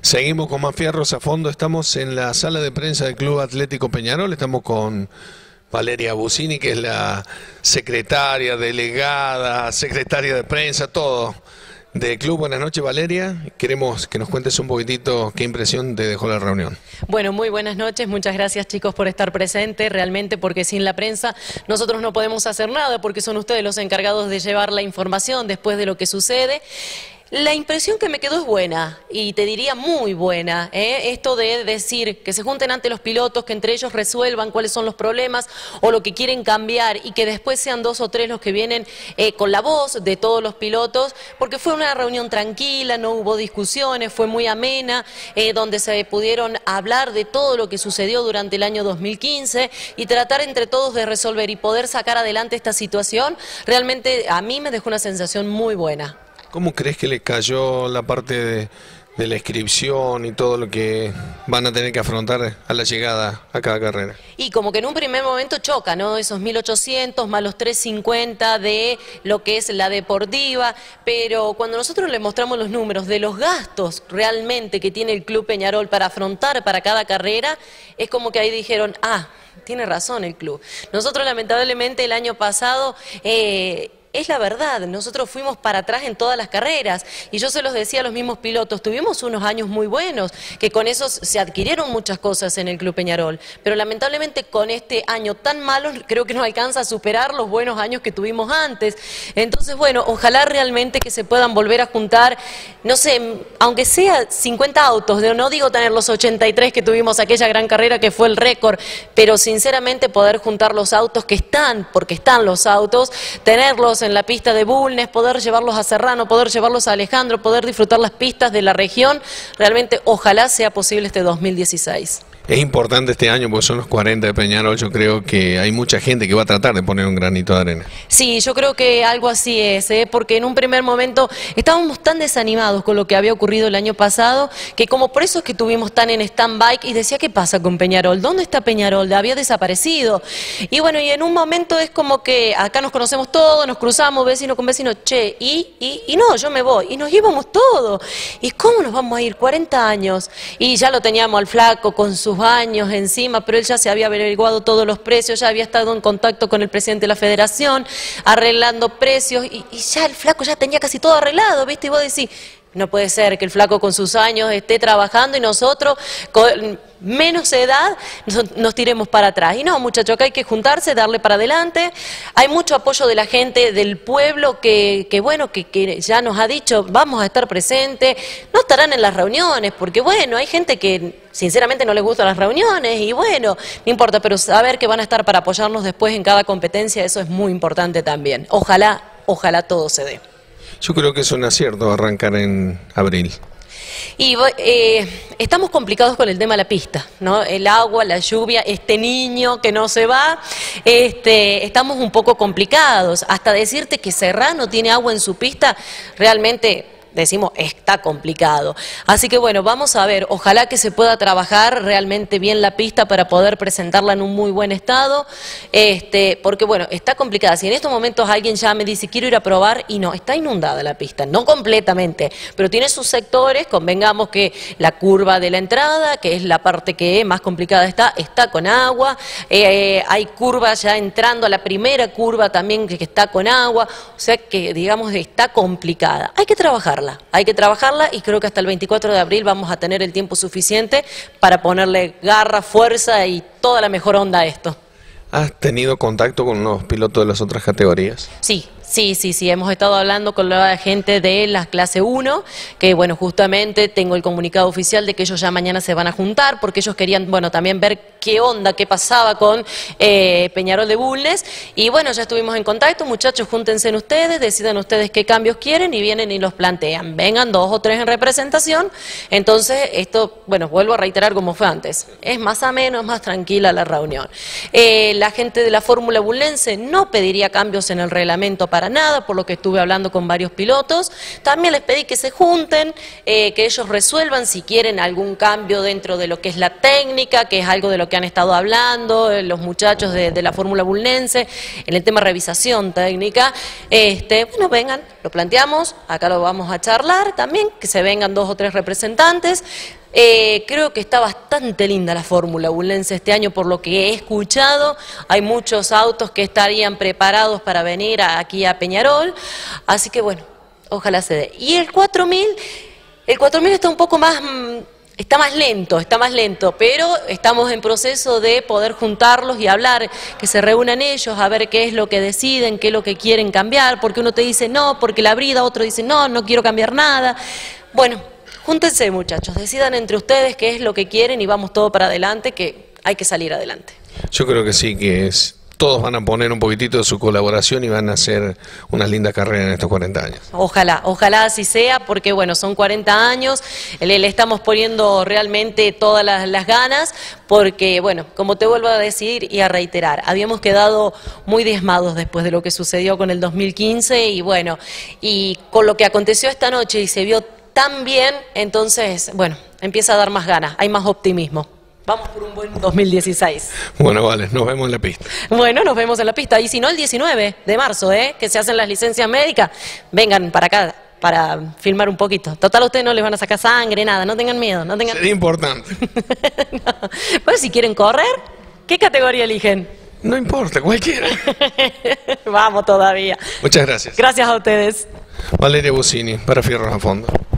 Seguimos con más fierros a fondo, estamos en la sala de prensa del Club Atlético Peñarol, estamos con Valeria Busini, que es la secretaria, delegada, secretaria de prensa, todo del club. Buenas noches, Valeria, queremos que nos cuentes un poquitito qué impresión te dejó la reunión. Bueno, muy buenas noches, muchas gracias chicos por estar presentes, realmente porque sin la prensa nosotros no podemos hacer nada, porque son ustedes los encargados de llevar la información después de lo que sucede. La impresión que me quedó es buena, y te diría muy buena, esto de decir que se junten ante los pilotos, que entre ellos resuelvan cuáles son los problemas o lo que quieren cambiar, y que después sean 2 o 3 los que vienen con la voz de todos los pilotos, porque fue una reunión tranquila, no hubo discusiones, fue muy amena, donde se pudieron hablar de todo lo que sucedió durante el año 2015 y tratar entre todos de resolver y poder sacar adelante esta situación. Realmente a mí me dejó una sensación muy buena. ¿Cómo crees que le cayó la parte de la inscripción y todo lo que van a tener que afrontar a la llegada a cada carrera? Y como que en un primer momento choca, ¿no? Esos 1.800 más los 350 de lo que es la deportiva, pero cuando nosotros le mostramos los números de los gastos realmente que tiene el Club Peñarol para afrontar para cada carrera, es como que ahí dijeron, ah, tiene razón el club. Nosotros lamentablemente el año pasado... es la verdad, nosotros fuimos para atrás en todas las carreras y yo se los decía a los mismos pilotos, tuvimos unos años muy buenos, que con esos se adquirieron muchas cosas en el Club Peñarol, pero lamentablemente con este año tan malo creo que no alcanza a superar los buenos años que tuvimos antes. Entonces, bueno, ojalá realmente que se puedan volver a juntar, no sé, aunque sea 50 autos, no digo tener los 83 que tuvimos aquella gran carrera que fue el récord, pero sinceramente poder juntar los autos que están, porque están los autos, tenerlos en la pista de Bulnes, poder llevarlos a Serrano, poder llevarlos a Alejandro, poder disfrutar las pistas de la región, realmente ojalá sea posible este 2016. Es importante este año porque son los 40 de Peñarol, yo creo que hay mucha gente que va a tratar de poner un granito de arena. Sí, yo creo que algo así es, porque en un primer momento estábamos tan desanimados con lo que había ocurrido el año pasado, que como por eso es que tuvimos tan en stand-by y decía, ¿qué pasa con Peñarol? ¿Dónde está Peñarol? Había desaparecido. Y bueno, y en un momento es como que acá nos conocemos todos, nos cruzamos vecino con vecino, che, y no, yo me voy, y nos íbamos todos. ¿Y cómo nos vamos a ir? 40 años. Y ya lo teníamos al flaco con sus años encima, pero él ya se había averiguado todos los precios, ya había estado en contacto con el presidente de la federación, arreglando precios, y ya el flaco ya tenía casi todo arreglado, ¿viste? Y vos decís, no puede ser que el flaco con sus años esté trabajando y nosotros con menos edad nos tiremos para atrás. Y no, muchachos, acá hay que juntarse, darle para adelante. Hay mucho apoyo de la gente del pueblo que ya nos ha dicho, vamos a estar presentes. No estarán en las reuniones, porque bueno, hay gente que sinceramente no les gustan las reuniones y bueno, no importa, pero saber que van a estar para apoyarnos después en cada competencia, eso es muy importante también. Ojalá todo se dé. Yo creo que es un acierto arrancar en abril. Y estamos complicados con el tema de la pista, ¿no? El agua, la lluvia, este niño que no se va, estamos un poco complicados. Hasta decirte que Serrano tiene agua en su pista, realmente decimos, está complicado. Así que bueno, vamos a ver, ojalá que se pueda trabajar realmente bien la pista para poder presentarla en un muy buen estado, porque bueno, está complicada. Si en estos momentos alguien ya me dice, quiero ir a probar, y no, está inundada la pista, no completamente, pero tiene sus sectores, convengamos que la curva de la entrada, que es la parte que más complicada está con agua, hay curvas ya entrando a la primera curva también que está con agua, o sea que digamos está complicada. Hay que trabajarla y creo que hasta el 24 de abril vamos a tener el tiempo suficiente para ponerle garra, fuerza y toda la mejor onda a esto. ¿Has tenido contacto con los pilotos de las otras categorías? Sí, hemos estado hablando con la gente de la clase 1, que bueno, justamente tengo el comunicado oficial de que ellos ya mañana se van a juntar, porque ellos querían, bueno, también ver qué onda, qué pasaba con Peñarol de Bulnes, y bueno, ya estuvimos en contacto, muchachos, júntense ustedes, decidan ustedes qué cambios quieren y vienen y los plantean, vengan 2 o 3 en representación, entonces esto, bueno, vuelvo a reiterar como fue antes, es más ameno, es más tranquila la reunión. La gente de la Fórmula Bulnense no pediría cambios en el reglamento para nada, por lo que estuve hablando con varios pilotos. También les pedí que se junten, que ellos resuelvan si quieren algún cambio dentro de lo que es la técnica, que es algo de lo que han estado hablando los muchachos de la Fórmula Bulnense, en el tema revisación técnica. Bueno, vengan, lo planteamos, acá lo vamos a charlar también, que se vengan 2 o 3 representantes. Creo que está bastante linda la Fórmula Bulnense este año por lo que he escuchado. Hay muchos autos que estarían preparados para venir aquí a Peñarol, así que bueno, ojalá se dé. Y el 4000 está un poco más, está más lento, pero estamos en proceso de poder juntarlos y hablar, que se reúnan ellos a ver qué es lo que deciden, qué es lo que quieren cambiar, porque uno te dice no, porque la brida, otro dice no, no quiero cambiar nada. Bueno, júntense, muchachos, decidan entre ustedes qué es lo que quieren y vamos todo para adelante, que hay que salir adelante. Yo creo que sí, todos van a poner un poquitito de su colaboración y van a hacer una linda carrera en estos 40 años. Ojalá así sea, porque bueno, son 40 años, le estamos poniendo realmente todas las ganas, porque bueno, como te vuelvo a decir y a reiterar, habíamos quedado muy diezmados después de lo que sucedió con el 2015 y bueno, y con lo que aconteció esta noche y se vio tan bien, entonces, bueno, empieza a dar más ganas, hay más optimismo. Vamos por un buen 2016. Bueno, vale, nos vemos en la pista. Bueno, nos vemos en la pista. Y si no, el 19 de marzo, que se hacen las licencias médicas, vengan para acá para filmar un poquito. Total, a ustedes no les van a sacar sangre, nada, no tengan miedo. Sería importante. No. Pues si quieren correr, ¿qué categoría eligen? No importa, cualquiera. Vamos todavía. Muchas gracias. Gracias a ustedes. Valeria Busini, para Fierros a Fondo.